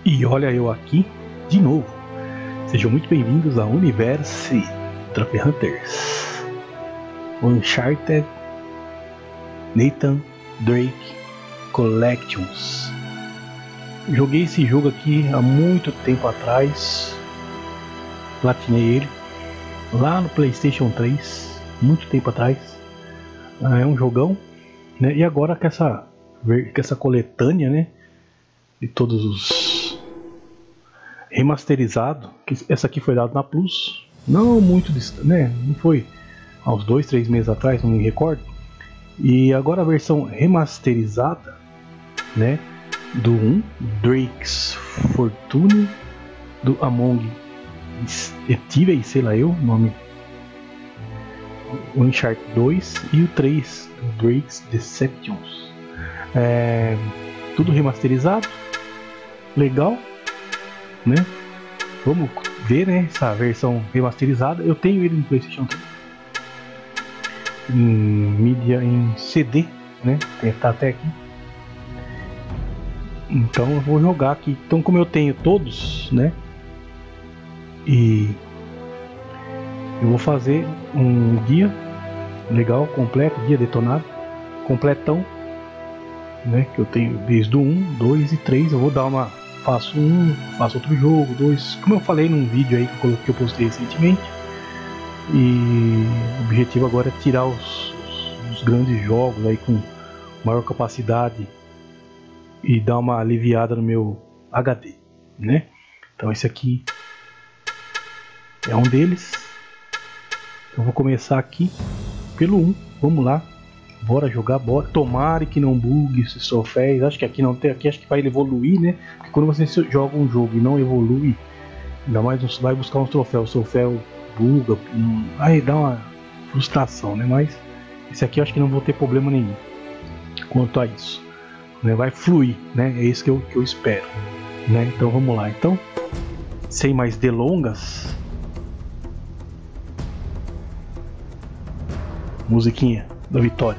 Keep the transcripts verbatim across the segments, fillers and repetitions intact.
E olha eu aqui de novo. Sejam muito bem-vindos ao Universo Trophy Hunters Uncharted Nathan Drake Collections. Joguei esse jogo aqui há muito tempo atrás, platinei ele lá no PlayStation três, muito tempo atrás. É um jogão, né? E agora com essa, com essa coletânea, né, de todos os remasterizado, que essa aqui foi dada na Plus, não muito distante, né? Não foi há uns dois, três meses atrás, não me recordo. E agora a versão remasterizada, né, do um, Drake's Fortune, do Among Thieves, sei lá eu, nome, o Uncharted dois e o três, Drake's Deceptions. É, tudo remasterizado, legal, né? Vamos ver, né, essa versão remasterizada. Eu tenho ele no PlayStation três em mídia em C D, né? Tá até aqui. Então eu vou jogar aqui. Então, como eu tenho todos, né, e eu vou fazer um guia legal, completo, guia detonado, completão, né? Que eu tenho desde o um, dois e três. Eu vou dar uma, faço um, faço outro jogo, dois, como eu falei num vídeo aí que eu, coloquei, que eu postei recentemente. E o objetivo agora é tirar os, os, os grandes jogos aí com maior capacidade e dar uma aliviada no meu H D, né? Então esse aqui é um deles. Eu vou começar aqui pelo um. Vamos lá, bora jogar, bora. Tomara que não bugue esses troféus. Acho que aqui não tem, aqui acho que vai evoluir, né? Porque quando você joga um jogo e não evolui, ainda mais você vai buscar uns troféus, o troféu buga, hum, aí dá uma frustração, né? Mas esse aqui eu acho que não vou ter problema nenhum quanto a isso, né? Vai fluir, né? É isso que eu, que eu espero, né? Então vamos lá. Então, sem mais delongas, musiquinha da vitória.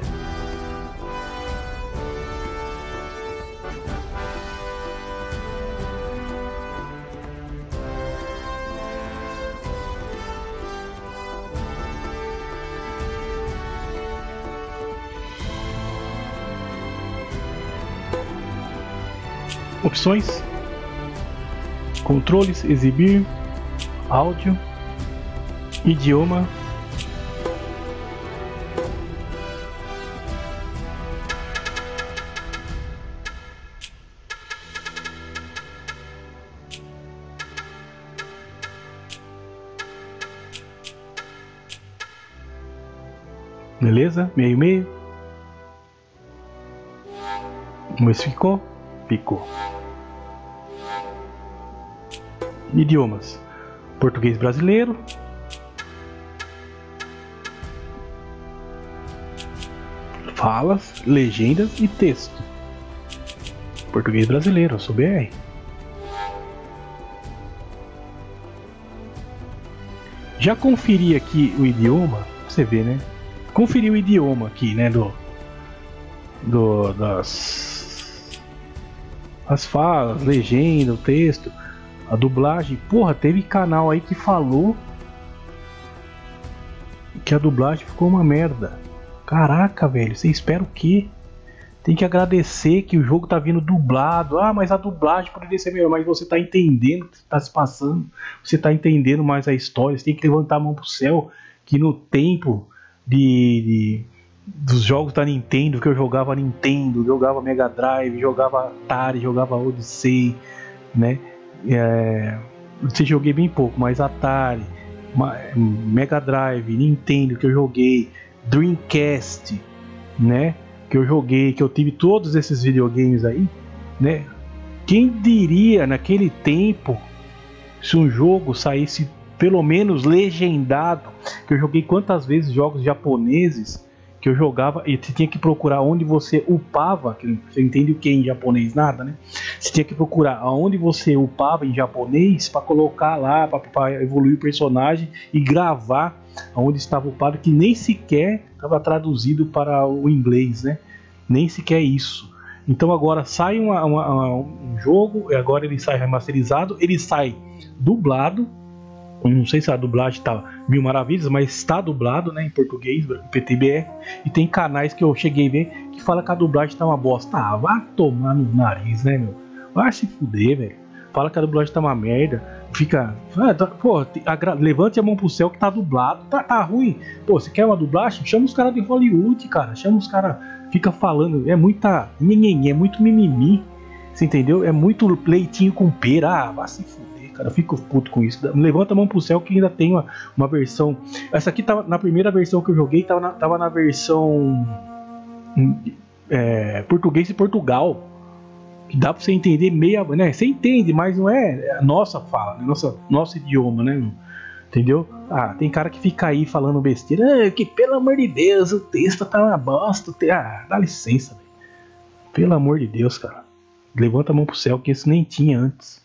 Opções, controles, exibir, áudio, idioma, beleza, meio meio, mas ficou, ficou. Idiomas: português brasileiro, falas, legendas e texto. Português brasileiro, eu sou B R. Já conferi aqui o idioma, pra você ver, né? Conferi o idioma aqui, né, do, do das as falas, legenda, o texto, a dublagem. Porra, teve canal aí que falou que a dublagem ficou uma merda. Caraca, velho, você espera o quê? Tem que agradecer que o jogo tá vindo dublado. Ah, mas a dublagem poderia ser melhor. Mas você tá entendendo o que tá se passando, você tá entendendo mais a história. Você tem que levantar a mão pro céu, que no tempo de, de dos jogos da Nintendo, que eu jogava Nintendo, jogava Mega Drive, jogava Atari, jogava Odyssey, né? É, eu joguei bem pouco, mas Atari, Mega Drive, Nintendo que eu joguei, Dreamcast, né, que eu joguei, que eu tive todos esses videogames aí, né? Quem diria naquele tempo, se um jogo saísse pelo menos legendado, que eu joguei quantas vezes jogos japoneses que eu jogava e você tinha que procurar onde você upava, que você entende o que em japonês, nada, né? Você tinha que procurar aonde você upava em japonês para colocar lá, para evoluir o personagem e gravar aonde estava upado, que nem sequer estava traduzido para o inglês, né? Nem sequer isso. Então agora sai uma, uma, uma, um jogo, e agora ele sai remasterizado, ele sai dublado. Não sei se a dublagem tá mil maravilhas, mas está dublado, né, em português, P T B R. E tem canais que eu cheguei a ver que fala que a dublagem tá uma bosta. Ah, vai tomar no nariz, né, meu? Vai se fuder, velho. Fala que a dublagem tá uma merda. Fica. Ah, tá, pô, a, levante a mão pro céu que tá dublado. Tá, tá ruim. Pô, você quer uma dublagem? Chama os caras de Hollywood, cara. Chama os caras. Fica falando. É muita. É muito mimimi. Você entendeu? É muito leitinho com pera. Ah, vai se fuder, cara. Eu fico puto com isso. Levanta a mão pro céu que ainda tem uma, uma versão. Essa aqui tava na primeira versão que eu joguei. Tava na, tava na versão. É, português de Portugal. Que dá pra você entender meia, né? Você entende, mas não é a nossa fala, né? Nossa, nosso idioma, né? Entendeu? Ah, tem cara que fica aí falando besteira, ah, que pelo amor de Deus, o texto tá uma bosta. Ah, dá licença, velho. Pelo amor de Deus, cara. Levanta a mão pro céu, que isso nem tinha antes.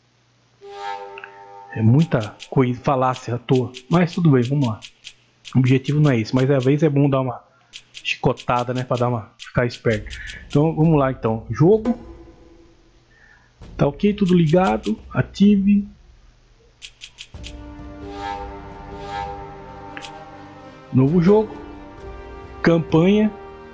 É muita coisa, falácia à toa. Mas tudo bem, vamos lá. O objetivo não é isso, mas às vezes é bom dar uma chicotada, né? Pra dar uma, ficar esperto. Então vamos lá então. Jogo. Tá ok, tudo ligado, ative. Novo jogo. Campanha.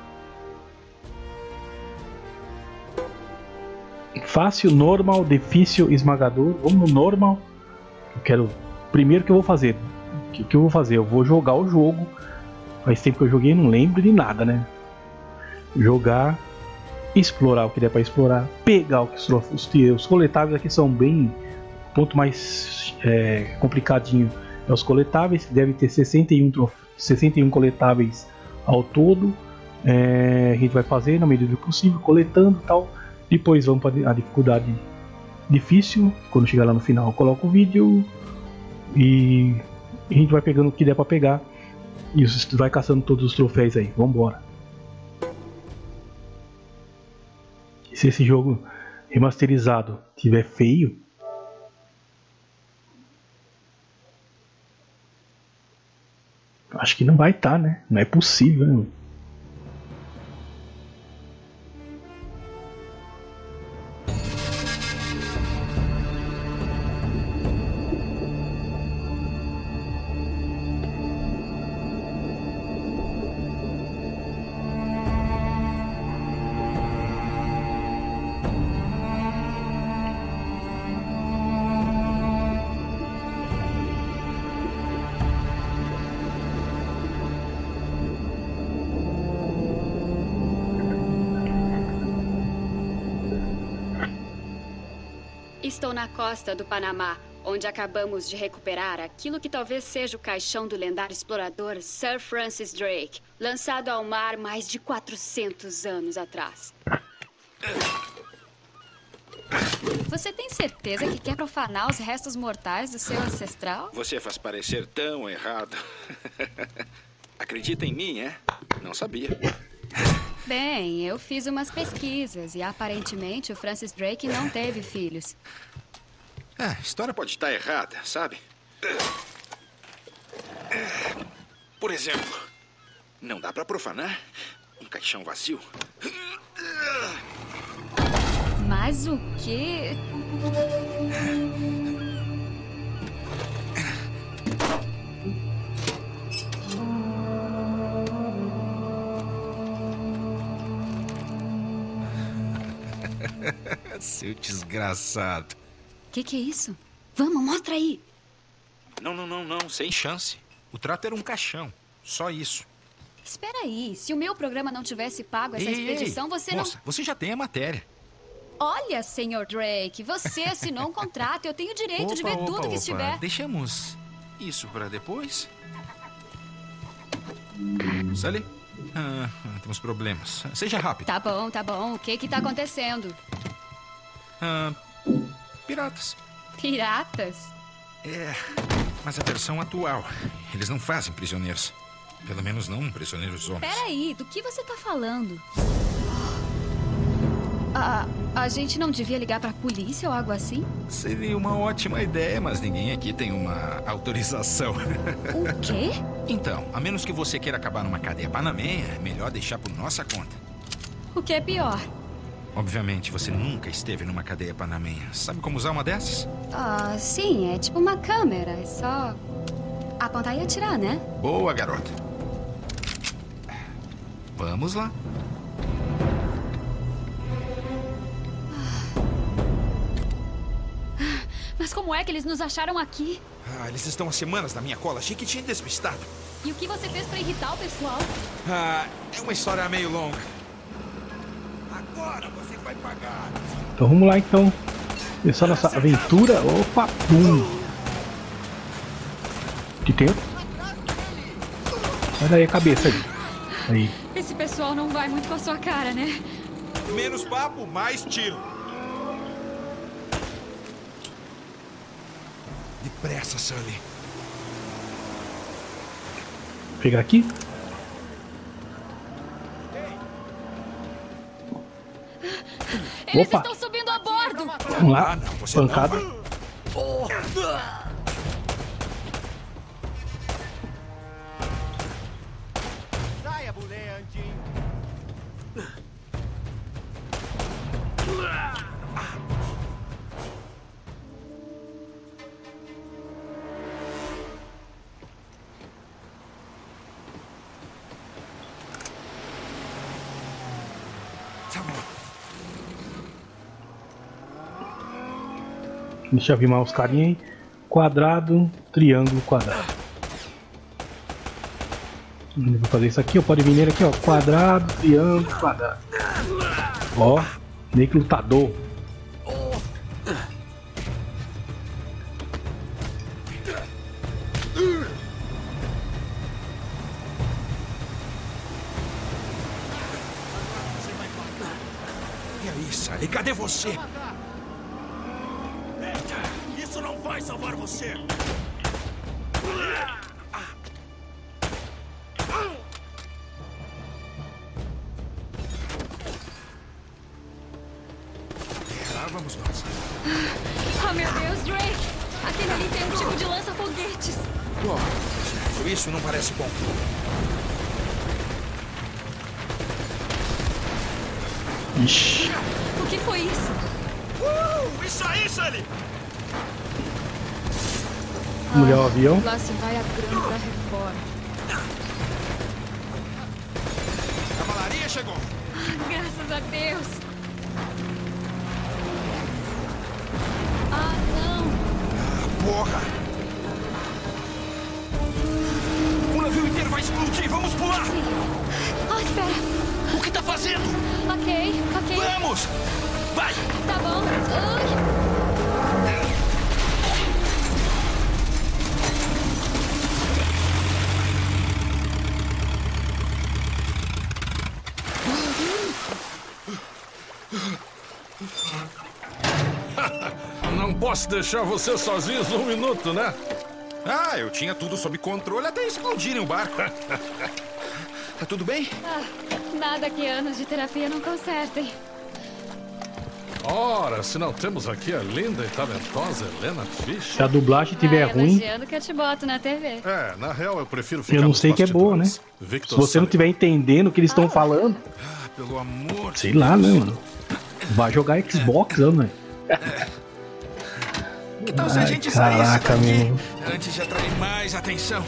Fácil, normal, difícil, esmagador. Vamos no normal. Eu quero. Primeiro que eu vou fazer. O que, que eu vou fazer? Eu vou jogar o jogo. Faz tempo que eu joguei, não lembro de nada, né? Jogar. Explorar o que der para explorar, pegar o que os, os, os coletáveis aqui são bem, o ponto mais é, complicadinho é os coletáveis, que deve ter sessenta e um, trof, sessenta e um coletáveis ao todo. É, a gente vai fazer na medida do possível, coletando e tal. Depois vamos para a dificuldade difícil, quando chegar lá no final eu coloco o vídeo e a gente vai pegando o que der para pegar e vai caçando todos os troféus aí. Vamos embora. Se esse jogo remasterizado tiver feio, acho que não vai estar, né? Não é possível, né? Estou na costa do Panamá, onde acabamos de recuperar aquilo que talvez seja o caixão do lendário explorador Sir Francis Drake, lançado ao mar mais de quatrocentos anos atrás. Você tem certeza que quer profanar os restos mortais do seu ancestral? Você faz parecer tão errado. Acredita em mim, é? Não sabia. Bem, eu fiz umas pesquisas e aparentemente o Francis Drake não teve filhos. É, a história pode estar errada, sabe? Por exemplo, não dá pra profanar um caixão vazio. Mas o quê? Seu desgraçado. Que que é isso? Vamos, mostra aí. Não, não, não, não, sem chance. O trato era um caixão, só isso. Espera aí, se o meu programa não tivesse pago essa ei, expedição, ei, você moça, não... você já tem a matéria. Olha, senhor Drake, você assinou um contrato. Eu tenho o direito opa, de ver opa, tudo opa. que estiver. Deixamos isso para depois. Sally, ah, temos problemas. Seja rápido. Tá bom, tá bom. O que que tá acontecendo? Ah, piratas. Piratas? É, mas a versão atual. Eles não fazem prisioneiros. Pelo menos não prisioneiros homens. Peraí, do que você tá falando? A, a gente não devia ligar pra polícia ou algo assim? Seria uma ótima ideia, mas ninguém aqui tem uma autorização. O quê? Então, a menos que você queira acabar numa cadeia panamenha, é melhor deixar por nossa conta. O que é pior? Obviamente, você nunca esteve numa cadeia panamenha. Sabe como usar uma dessas? Ah, sim, é tipo uma câmera. É só apontar e atirar, né? Boa, garota. Vamos lá. Mas como é que eles nos acharam aqui? Ah, eles estão há semanas na minha cola. Achei que tinha despistado. E o que você fez pra irritar o pessoal? Ah, é uma história meio longa. Agora você vai pagar. Então vamos lá então. Começar nossa aventura. Opa, pum. Que tem? Olha aí a cabeça aí. Aí. Esse pessoal não vai muito com a sua cara, né? Menos papo, mais tiro. Depressa, Sully. Vou pegar aqui. Eles Opa. estão subindo a bordo! Vamos lá. Ah, não, você Pancada. não. Saia, buleante! Tá bom. Deixa eu arrimar os carinha aí. Quadrado, triângulo, quadrado. Eu vou fazer isso aqui, ó. Pode vir nele aqui, ó. Quadrado, triângulo, quadrado. Ó, meio que lutador. E aí, Sully, cadê você? Isso não vai salvar você! Lá vamos nós. Oh, meu Deus, Drake! Aquele ali tem um tipo de lança-foguetes. Oh, isso não parece bom. Ixi. O que foi isso? Uh, isso aí, Sully! Mulher o avião. Lá se vai a grana da reforma. A cavalaria chegou. Graças a Deus! Ah, não! Ah, porra! O navio inteiro vai explodir. Vamos pular! Ah, espera! O que tá fazendo? Ok, ok. Vamos! Vai! Tá bom. Ai. Não posso deixar vocês sozinhos um minuto, né? Ah, eu tinha tudo sob controle até explodirem o barco. Tá tudo bem? Ah, nada que anos de terapia não consertem. Ora, se não temos aqui a linda e talentosa Helena Se Fischer. a dublagem estiver Vai ruim, elogiando que eu te boto na T V. É, na real eu prefiro ficar eu não nos sei que é boa, né? bastidores. Se Victor você não Sullivan. estiver entendendo o que eles estão falando, Ah, pelo amor de sei lá, né, mano? Vai jogar Xbox, né? Que tal se a Ai, gente saísse caraca, daqui meu. antes de atrair mais atenção?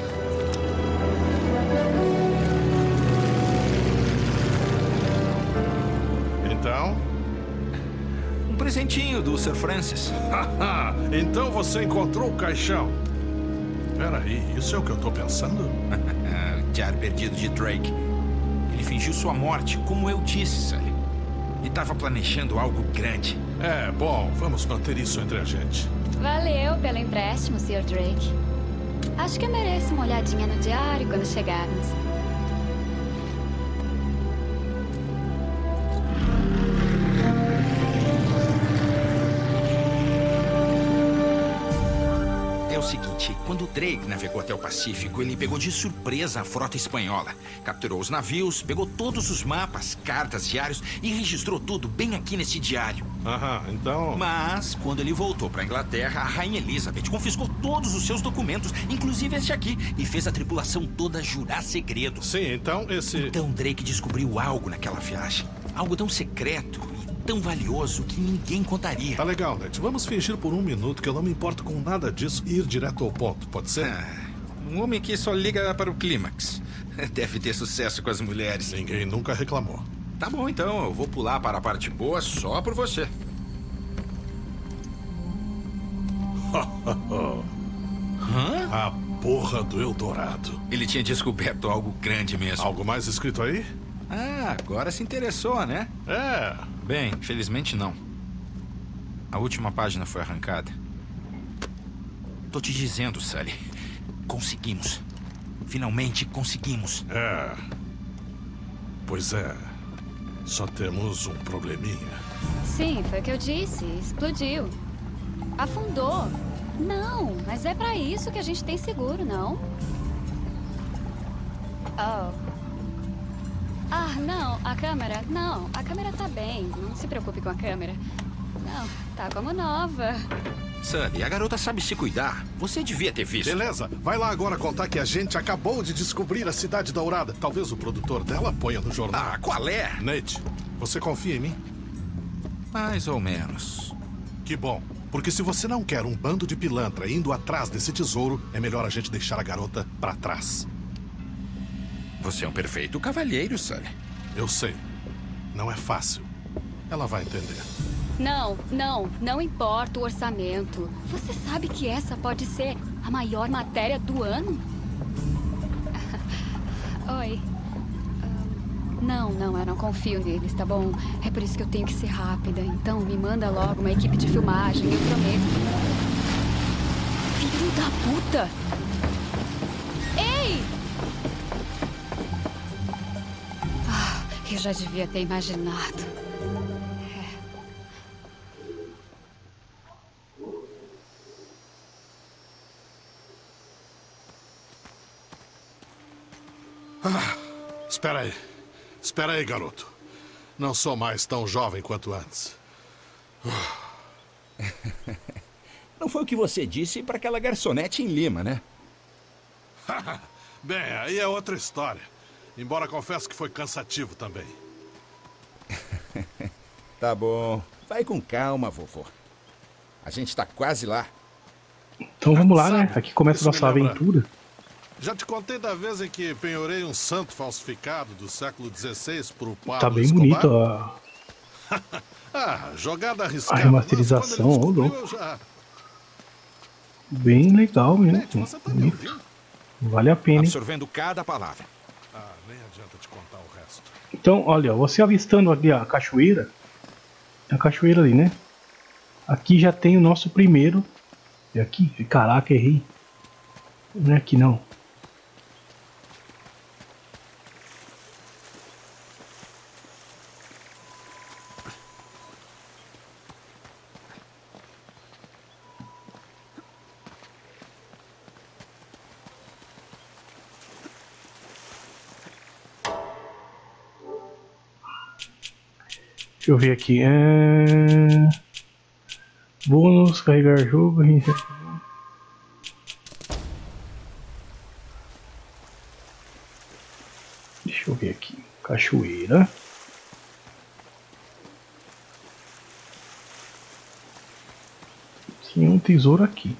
Então? Um presentinho do Sir Francis. Haha, então você encontrou o caixão. Peraí, isso é o que eu tô pensando? O diário perdido de Drake. Ele fingiu sua morte, como eu disse, Sully. E estava planejando algo grande. É, bom, vamos manter isso entre a gente. Valeu pelo empréstimo, senhor Drake. Acho que eu mereço uma olhadinha no diário quando chegarmos. É o seguinte, quando Drake navegou até o Pacífico, ele pegou de surpresa a frota espanhola. Capturou os navios, pegou todos os mapas, cartas, diários e registrou tudo bem aqui nesse diário. Aham, então... Mas, quando ele voltou para a Inglaterra, a Rainha Elizabeth confiscou todos os seus documentos, inclusive este aqui, e fez a tripulação toda jurar segredo. Sim, então esse... Então Drake descobriu algo naquela viagem. Algo tão secreto e tão valioso que ninguém contaria. Tá legal, Ned. Vamos fingir por um minuto que eu não me importo com nada disso e ir direto ao ponto, pode ser? Ah, um homem que só liga para o clímax. Deve ter sucesso com as mulheres. Ninguém nunca reclamou. Tá bom, então. Eu vou pular para a parte boa só por você. Hã? A porra do Eldorado. Ele tinha descoberto algo grande mesmo. Algo mais escrito aí? Ah, agora se interessou, né? É. Bem, felizmente não. A última página foi arrancada. Tô te dizendo, Sully. Conseguimos. Finalmente conseguimos. É. Pois é. Só temos um probleminha. Sim, foi o que eu disse. Explodiu. Afundou. Não, mas é pra isso que a gente tem seguro, não? Oh. Ah, não, a câmera... Não, a câmera tá bem. Não se preocupe com a câmera. Não, tá como nova. Sully, a garota sabe se cuidar. Você devia ter visto. Beleza, vai lá agora contar que a gente acabou de descobrir a Cidade Dourada. Talvez o produtor dela ponha no jornal. Ah, qual é? Nate, você confia em mim? Mais ou menos. Que bom, porque se você não quer um bando de pilantra indo atrás desse tesouro, é melhor a gente deixar a garota pra trás. Você é um perfeito cavalheiro, Sully. Eu sei. Não é fácil. Ela vai entender. Não, não, não importa o orçamento. Você sabe que essa pode ser a maior matéria do ano? Oi. Uh, não, não, eu não confio neles, tá bom? É por isso que eu tenho que ser rápida. Então me manda logo uma equipe de filmagem, eu prometo. Filho da puta! Ei! Ah, eu já devia ter imaginado. Ah, espera aí. Espera aí, garoto. Não sou mais tão jovem quanto antes. Não foi o que você disse para aquela garçonete em Lima, né? Bem, aí é outra história. Embora confesso que foi cansativo também. Tá bom. Vai com calma, vovô. A gente tá quase lá. Então vamos lá, né? Aqui começa a nossa aventura. Já te contei da vez em que penhorei um santo falsificado do século dezesseis pro Pablo Tá bem Escobar? bonito a, Ah, jogada a arriscada. remasterização, Mas ó, quando ele louco. descobriu, eu já... Bem legal mesmo. Nete, você tá me Bonito. ouvindo? Vale a pena, hein? Absorvendo cada palavra. Ah, nem adianta te contar o resto. Então, olha, você avistando ali a cachoeira. A cachoeira ali, né? Aqui já tem o nosso primeiro. É aqui? Caraca, errei. Não é aqui não. Deixa eu ver aqui. É... Bônus, carregar jogo. Deixa eu ver aqui. Cachoeira. Tinha um tesouro aqui.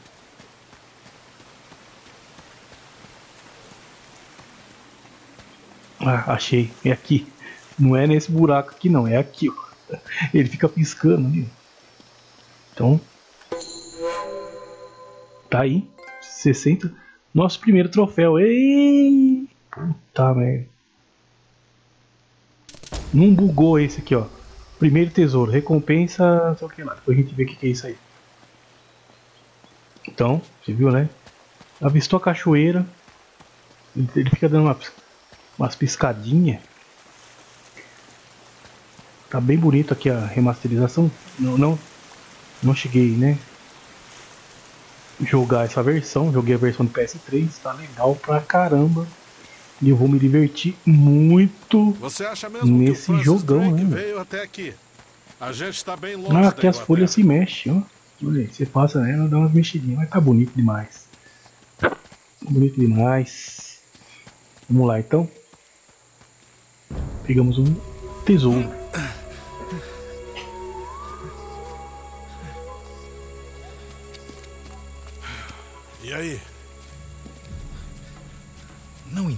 Ah, achei. É aqui. Não é nesse buraco aqui não, é aqui, ó. Ele fica piscando ali. Então. Tá aí. sessenta. Nosso primeiro troféu. Ei! Puta merda. Não bugou esse aqui, ó. Primeiro tesouro. Recompensa. Não sei o que lá. Depois a gente vê o que, que é isso aí. Então, você viu, né? Avistou a cachoeira. Ele fica dando uma, umas piscadinhas. Tá bem bonito aqui a remasterização. Não, não, não cheguei, né? Jogar essa versão. Joguei a versão do P S três. Tá legal pra caramba. E eu vou me divertir muito. Você acha mesmo nesse que o jogão, Drake né? veio até aqui? A gente tá bem longe Ah, da aqui as Inglaterra. folhas se mexem, ó. Olha aí, você passa nela, dá umas mexidinhas. Mas tá bonito demais. Bonito demais. Vamos lá então. Pegamos um tesouro.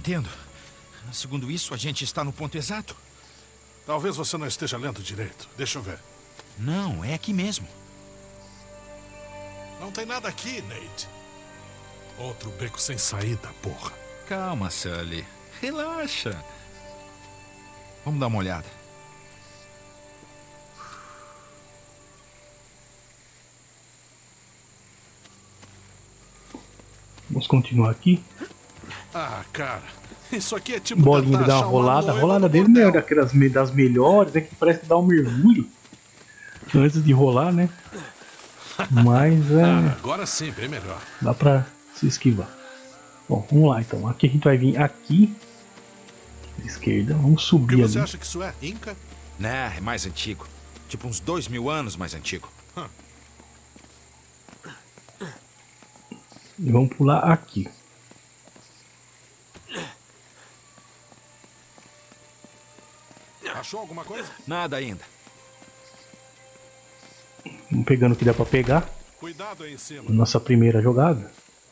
entendo. Segundo isso, a gente está no ponto exato. Talvez você não esteja lendo direito. Deixa eu ver. Não, é aqui mesmo. Não tem nada aqui, Nate. Outro beco sem saída, porra. Calma, Sully. Relaxa. Vamos dar uma olhada. Vamos continuar aqui. Ah, cara. Isso aqui é tipo... Bolinha de dar uma rolada. A rolada dele não é daquelas das melhores. É que parece que dá um mergulho antes de rolar, né? Mas é... Ah, agora sim, bem melhor. Dá pra se esquivar. Bom, vamos lá então. Aqui a gente vai vir aqui. À esquerda. Vamos subir ali. O que você acha que isso é? Inca? Né, é mais antigo. Tipo uns dois mil anos mais antigo. Hum. E vamos pular aqui. Achou alguma coisa? Nada ainda. Vamos pegando o que dá pra pegar. Cuidado aí em cima. Nossa primeira jogada.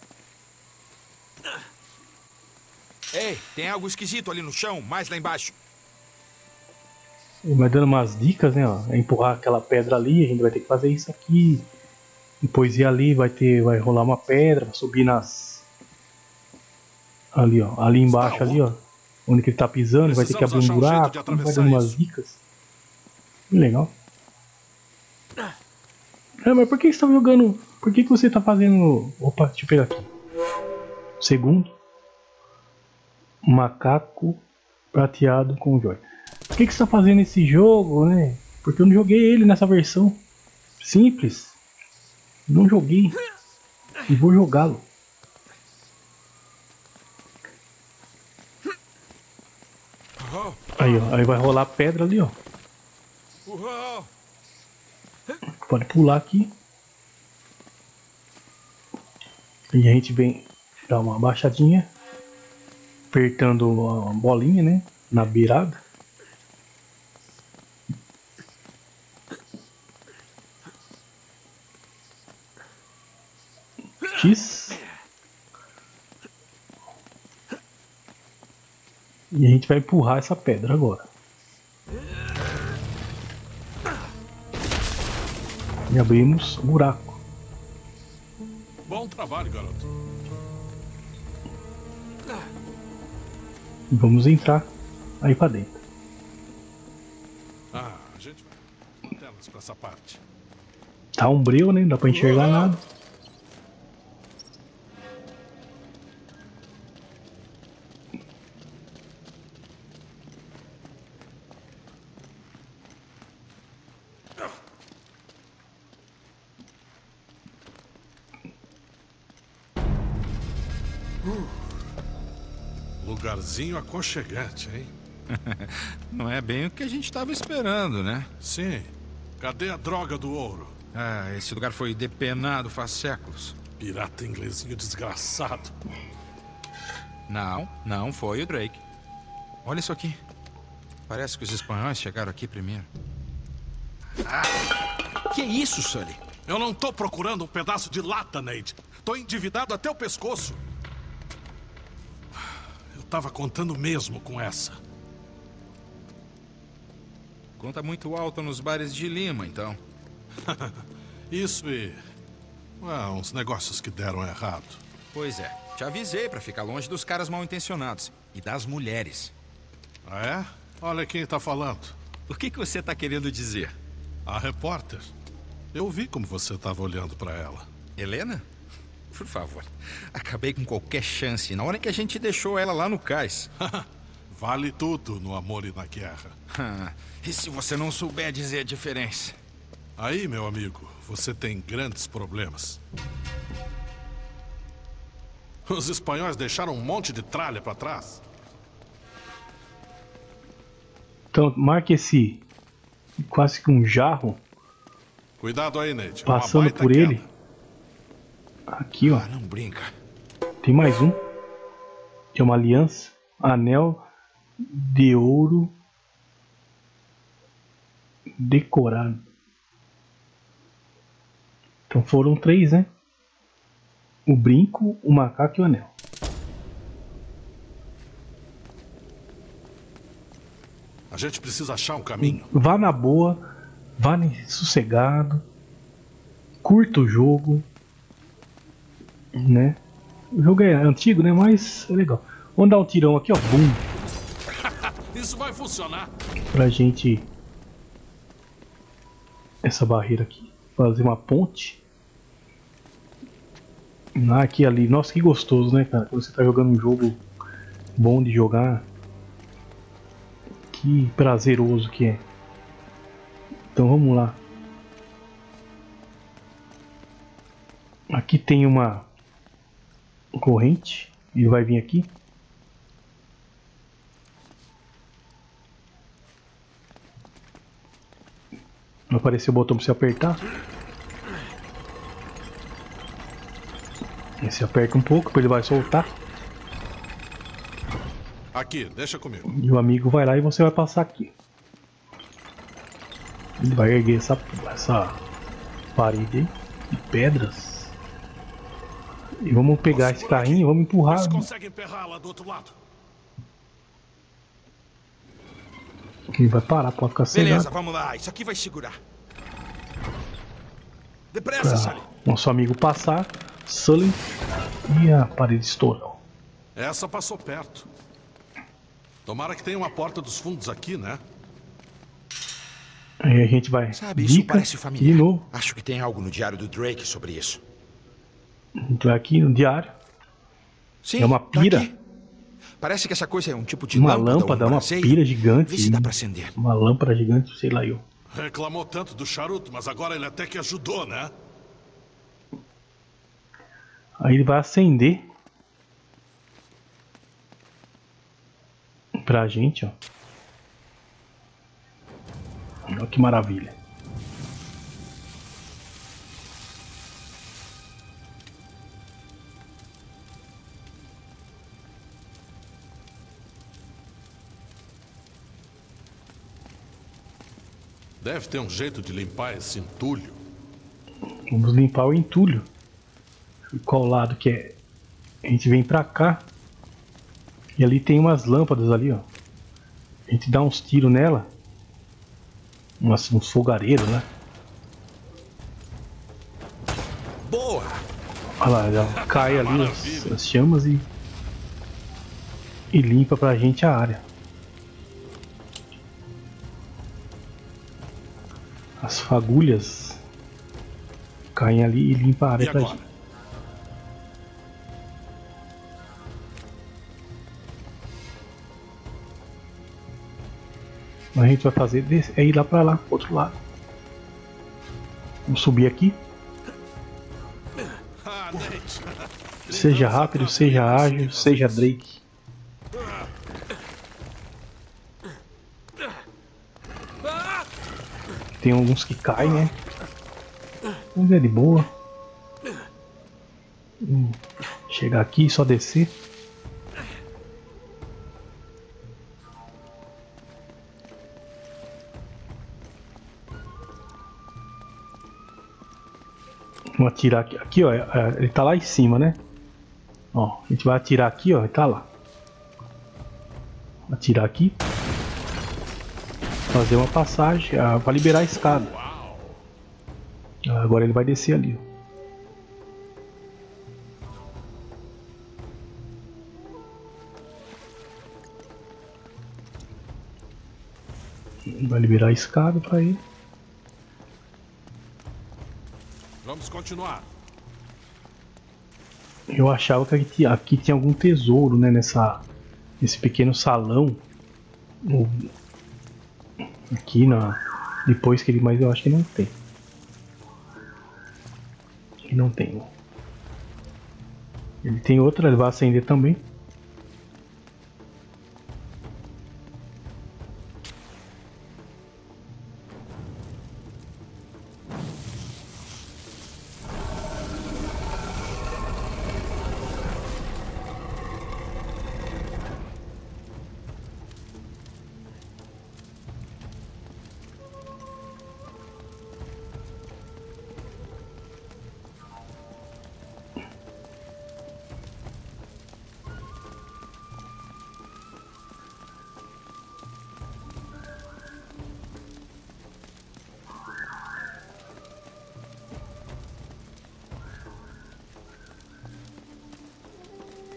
Ei, tem algo esquisito ali no chão, mais lá embaixo. Ele vai dando umas dicas, né? Ó. É empurrar aquela pedra ali, a gente vai ter que fazer isso aqui. Depois ir ali, vai ter, vai rolar uma pedra, subir nas... Ali, ó. Ali embaixo, ali, ó. Onde que ele tá pisando, vai ter que abrir um buraco. Vai dando umas dicas. Que legal. É, mas por que você tá jogando... Por que que você tá fazendo... Opa, deixa eu pegar aqui. Segundo. Macaco prateado com joia. Por que que você tá fazendo esse jogo, né? Porque eu não joguei ele nessa versão. Simples. Não joguei. E vou jogá-lo. Aí, ó. Aí vai rolar a pedra ali, ó. Pode pular aqui. E a gente vem dar uma baixadinha. Apertando a bolinha, né? Na beirada. X. E a gente vai empurrar essa pedra agora. E abrimos o buraco. Bom trabalho, garoto. E vamos entrar aí pra dentro. Ah, a gente vai telas pra essa parte. Tá um breu, né? Não dá pra enxergar nada. Lugarzinho aconchegante, hein? Não é bem o que a gente estava esperando, né? Sim. Cadê a droga do ouro? Ah, esse lugar foi depenado faz séculos. Pirata inglesinho desgraçado. Não, não foi o Drake. Olha isso aqui. Parece que os espanhóis chegaram aqui primeiro. Ah, que isso, Sully? Eu não tô procurando um pedaço de lata, Nate. Tô endividado até o pescoço. Eu tava contando mesmo com essa. Conta muito alto nos bares de Lima, então. Isso e... Ah, uns negócios que deram errado. Pois é. Te avisei pra ficar longe dos caras mal intencionados. E das mulheres. Ah, é? Olha quem tá falando. O que que você tá querendo dizer? A repórter. Eu vi como você tava olhando pra ela. Helena? Por favor. Acabei com qualquer chance na hora que a gente deixou ela lá no cais. Vale tudo no amor e na guerra. E se você não souber dizer a diferença? Aí, meu amigo, você tem grandes problemas. Os espanhóis deixaram um monte de tralha pra trás. Então, marque esse quase que um jarro. Cuidado aí, Nate. Passando por queda. ele. Aqui, ó. Ah, não brinca. Tem mais um. Que é uma aliança. Anel de ouro decorado. Então foram três, né? O brinco, o macaco e o anel. A gente precisa achar um caminho. Vá na boa, vá sossegado, curta o jogo, né? O jogo é antigo, né? Mas é legal. Vamos dar um tirão aqui, ó. Bum. Isso vai funcionar. Pra gente... Essa barreira aqui. Fazer uma ponte. Ah, aqui ali. Nossa, que gostoso, né, cara? Quando você tá jogando um jogo bom de jogar. Que prazeroso que é. Então vamos lá. Aqui tem uma corrente. Ele vai vir aqui. Vai aparecer o botão para você apertar. E você aperta um pouco, depois ele vai soltar. Aqui, deixa comigo. E o amigo vai lá e você vai passar aqui. Ele vai erguer essa, essa parede aí de pedras. E vamos pegar esse carrinho e vamos empurrar. Você consegue emperrar lá do outro lado? Ele vai parar, pode ficar sem. Beleza, vamos lá. Isso aqui vai segurar. Depressa, Sully. Nosso amigo passar. Sully. E a parede estourou. Essa passou perto. Tomara que tenha uma porta dos fundos aqui, né? Aí a gente vai. Sabe, isso dica, parece familiar. de novo. Acho que tem algo no diário do Drake sobre isso. A gente vai aqui no diário. Sim, é uma pira. Tá aqui. Parece que essa coisa é um tipo de uma lâmpada, lâmpada, um uma braseiro. pira gigante. Vê se dá pra acender. Uma lâmpada gigante, sei lá eu. Reclamou tanto do charuto, mas agora ele até que ajudou, né? Aí ele vai acender. Pra gente, ó. Olha que maravilha. Deve ter um jeito de limpar esse entulho. Vamos limpar o entulho. Qual lado que é? A gente vem pra cá. E ali tem umas lâmpadas ali, ó. A gente dá uns tiros nela. Umas, uns fogareiros, né? Boa! Olha lá, já cai ali as, as chamas e... E limpa pra gente a área. As fagulhas caem ali e limpa a área pra gente. A gente vai fazer é ir lá pra lá, pro outro lado. Vamos subir aqui. Seja rápido, seja ágil, seja Drake. Tem alguns que caem, né? Vamos ver de boa. Hum, chegar aqui e só descer. Vamos atirar aqui. Aqui, ó. Ele tá lá em cima, né? Ó, a gente vai atirar aqui, ó. Ele tá lá. Atirar aqui. Fazer uma passagem ah, para liberar a escada. Agora ele vai descer ali. Vai liberar a escada para ele. Vamos continuar. Eu achava que aqui, aqui tinha algum tesouro, né? Nessa, nesse pequeno salão. Aqui na. Depois que ele. Mas eu acho que não tem. Ele não tem. Ele tem outra, ele vai acender também.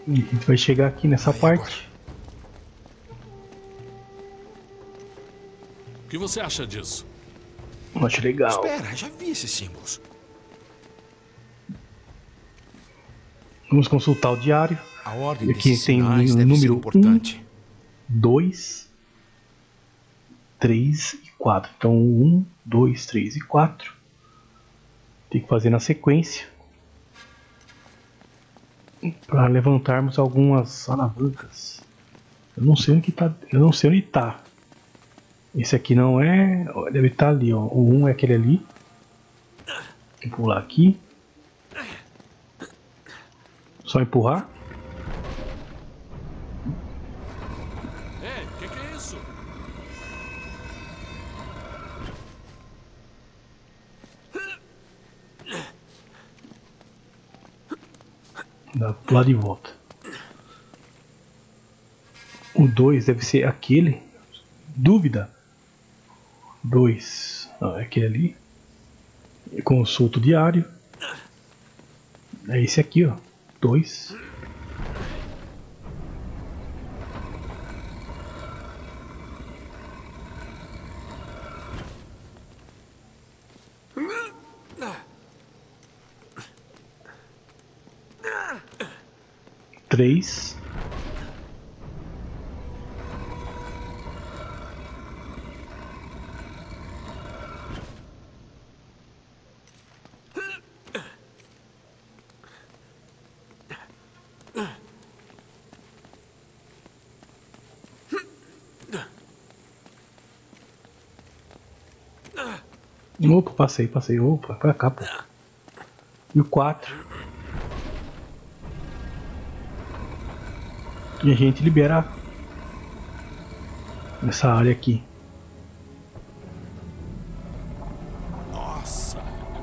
E a gente vai chegar aqui nessa Aí, parte. O que você acha disso? Eu acho legal. Espera, já vi esses símbolos. Vamos consultar o diário. A ordem Aqui desses tem o sinais deve ser número importante. dois, três e quatro. Então um, dois, três e quatro. Tem que fazer na sequência para levantarmos algumas alavancas. Eu não sei onde tá. Eu não sei onde tá. Esse aqui não é. Deve estar ali, ó. O um é aquele ali. Vou pular aqui. Só empurrar. Ei, o que, que é isso? Dá pra pular de volta. O dois deve ser aquele. Dúvida. dois. Não, é aquele ali. Consulto diário. É esse aqui, ó. dois. Três. Opa, passei, passei. Opa, pra cá, pô. E o quatro. E a gente libera essa área aqui. Nossa!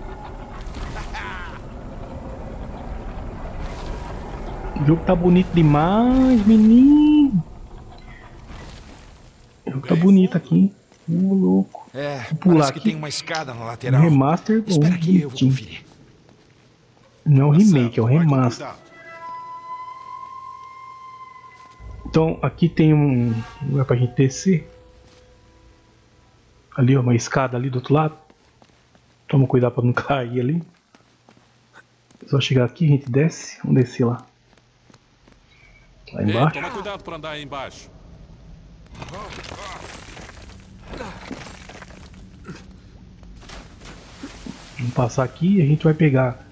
O jogo tá bonito demais, menino. O jogo tá bonito aqui. Ô, louco. É, Vou pular parece que aqui. tem uma escada na Um lateral. remaster bom, Espera aqui, eu vou bonitinho. conferir. Não é o Tá remake, certo, é o vai com remaster. cuidado. Então aqui tem um lugar pra gente descer. Ali, ó, uma escada ali do outro lado. Toma cuidado pra não cair ali. Só chegar aqui, a gente desce. Vamos descer lá. Lá Ei, embaixo. toma cuidado pra andar aí embaixo. Vamos passar aqui e a gente vai pegar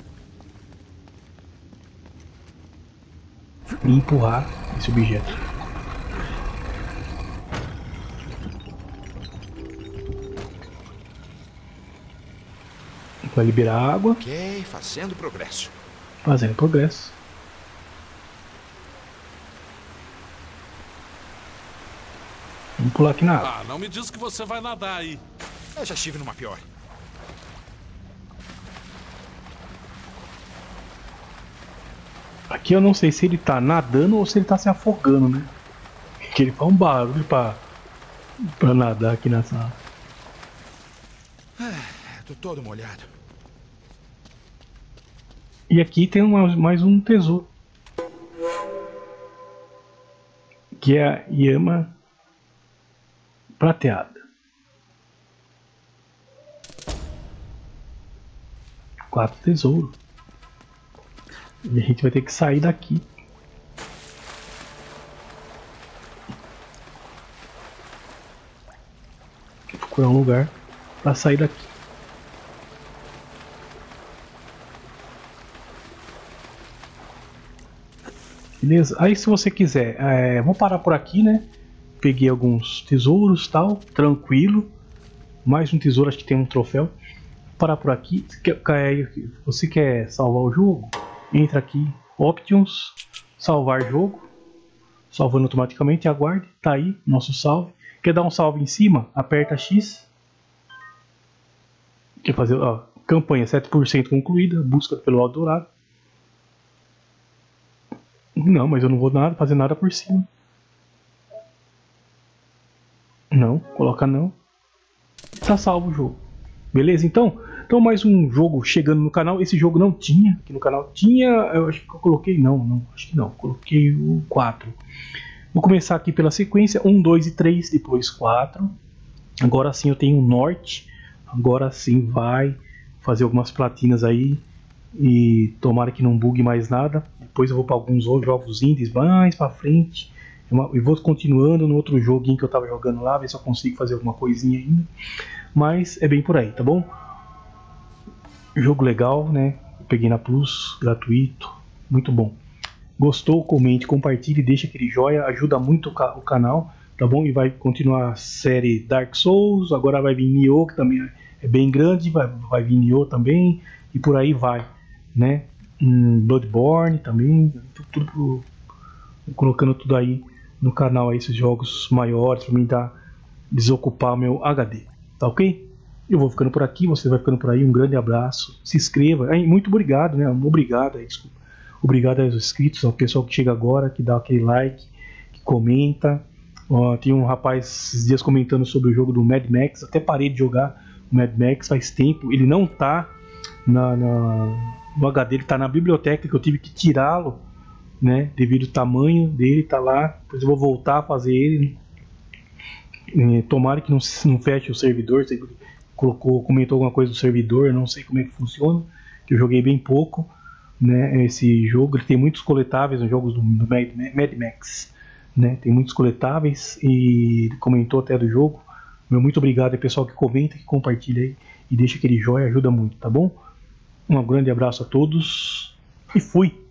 e empurrar esse objeto. Vai liberar água, Ok, fazendo progresso. fazendo progresso. Vamos pular aqui na água. Ah, não me diz que você vai nadar aí. Eu já estive numa pior. Aqui eu não sei se ele tá nadando ou se ele tá se afogando, né? Que ele faz um barulho pra, pra nadar aqui nessa água. Ah, tô todo molhado. E aqui tem uma, mais um tesouro. Que é a Yama prateada. Quatro tesouros. E a gente vai ter que sair daqui. Procurar um lugar para sair daqui. Beleza? Aí se você quiser, é, vou parar por aqui, né? Peguei alguns tesouros, tal, tranquilo. Mais um tesouro, acho que tem um troféu. Vou parar por aqui. Você quer salvar o jogo? Entra aqui, Options, salvar jogo. Salvando automaticamente, aguarde. Tá aí, nosso salve. Quer dar um salve em cima? Aperta X. Quer fazer, ó, campanha sete por cento concluída, busca pelo lado dourado. Não, mas eu não vou nada, fazer nada por cima. Não, coloca não. Tá salvo o jogo. Beleza? Então, Então mais um jogo chegando no canal. Esse jogo não tinha aqui no canal. Tinha, eu acho que eu coloquei, não, não acho que não. Coloquei o quatro. Vou começar aqui pela sequência, um, dois e três, depois quatro. Agora sim eu tenho o norte. Agora sim vai fazer algumas platinas aí. E tomara que não bugue mais nada. Depois eu vou para alguns outros jogos indies mais para frente. E vou continuando no outro joguinho que eu tava jogando lá, ver se eu consigo fazer alguma coisinha ainda. Mas é bem por aí, tá bom? Jogo legal, né? Eu peguei na Plus, gratuito, muito bom. Gostou? Comente, compartilhe, deixa aquele joia, ajuda muito o, ca o canal, tá bom? E vai continuar a série Dark Souls, agora vai vir Nioh, que também é bem grande, vai, vai vir Nioh também, e por aí vai, né? Hum, Bloodborne também, tudo, tudo, colocando tudo aí no canal, aí, esses jogos maiores, pra mim dar, desocupar o meu H D, tá ok? Eu vou ficando por aqui, você vai ficando por aí, um grande abraço, se inscreva, aí, muito obrigado, né? Obrigado, aí, desculpa. Obrigado aos inscritos, ao pessoal que chega agora, que dá aquele like, que comenta. Ó, tem um rapaz esses dias comentando sobre o jogo do Mad Max. Até parei de jogar o Mad Max faz tempo. Ele não tá na, na, no H D, ele tá na biblioteca, que eu tive que tirá-lo, né? Devido ao tamanho dele, tá lá. Depois eu vou voltar a fazer ele. É, tomara que não, não feche o servidor. Você colocou, comentou alguma coisa do servidor, eu não sei como é que funciona, que eu joguei bem pouco. Né, esse jogo ele tem muitos coletáveis nos jogos do, do Mad, Mad Max, né, tem muitos coletáveis e comentou até do jogo. Meu muito obrigado ao pessoal que comenta, que compartilha aí e deixa aquele joinha, ajuda muito, tá bom? Um grande abraço a todos e fui!